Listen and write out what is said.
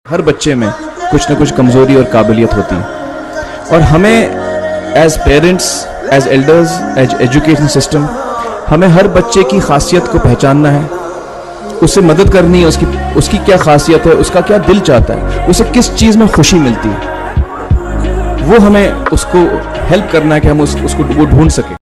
हर बच्चे में कुछ ना कुछ कमज़ोरी और काबिलियत होती है और हमें as parents, as elders, as education system हमें हर बच्चे की खासियत को पहचानना है, उसे मदद करनी है, उसकी क्या खासियत है, उसका क्या दिल चाहता है, उसे किस चीज़ में खुशी मिलती है, वो हमें उसको हेल्प करना है कि हम उसको ढूंढ सकें।